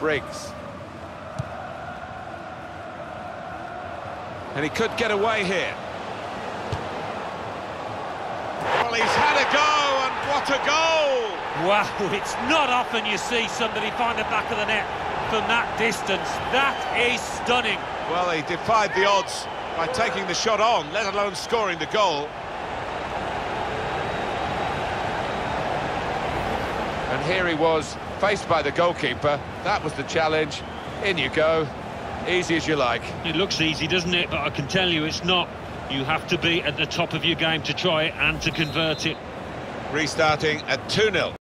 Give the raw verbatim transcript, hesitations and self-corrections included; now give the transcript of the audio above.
Briggs. And he could get away here. Well, he's had a go, and what a goal! Wow, it's not often you see somebody find the back of the net from that distance. That is stunning. Well, he defied the odds by taking the shot on, let alone scoring the goal. And here he was, faced by the goalkeeper. That was the challenge. In you go. Easy as you like. It looks easy, doesn't it? But I can tell you it's not. You have to be at the top of your game to try it and to convert it. Restarting at two nil.